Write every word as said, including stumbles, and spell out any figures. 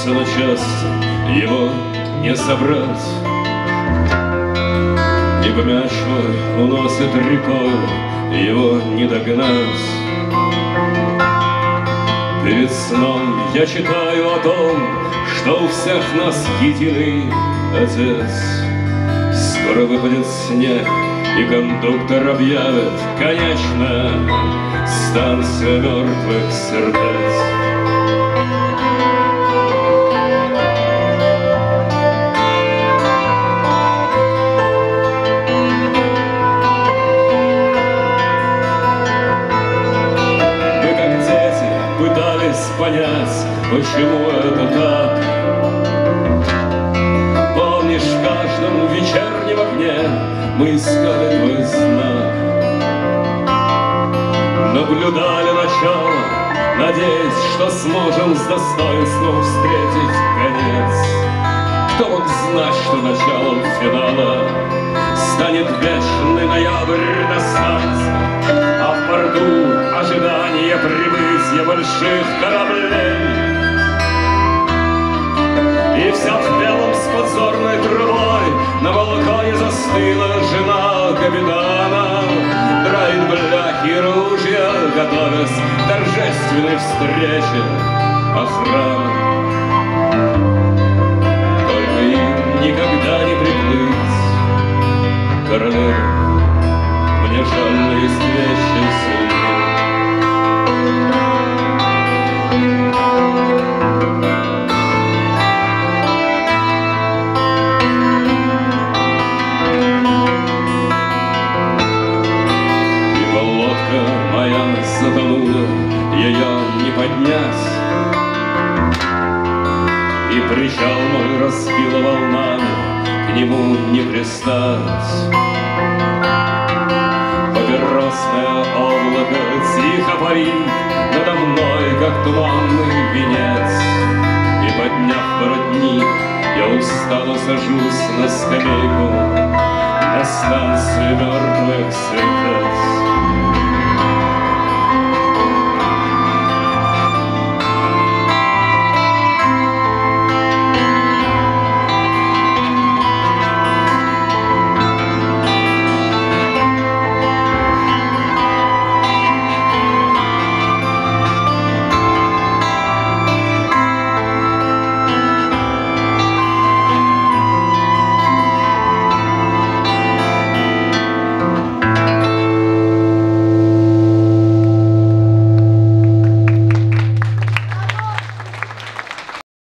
рвется на части, его не собрать. Ибо мяч мой уносит рекой, его не догнать. Перед сном я читаю о том, что у всех нас единый Отец. Скоро выпадет снег, и кондуктор объявит: конечно, станция мертвых сердец. Понять, почему это так. Помнишь, в каждом вечернем окне мы искали твой знак, наблюдали начало, надеясь, что сможем с достоинством встретить конец. Кто мог знать, что началом финала станет вечный ноябрь на станции, а в порту ожидание прибытия больших кораблей. И вся в белом с подзорной трубой на балконе застыла жена капитана, драит бляхи и ружья, готовясь к торжественной встрече охраны. Только им никогда не приплыть, королева, мне жаль, но есть вещи сильнее. Ибо лодка моя затонула, ее не поднять, и причал мой разбило волнами, к нему не пристать. Папиросное облако тихо парит надо мной, как туманный венец. И, подняв воротник, я устало сажусь на скамейку на станции мертвых сердец.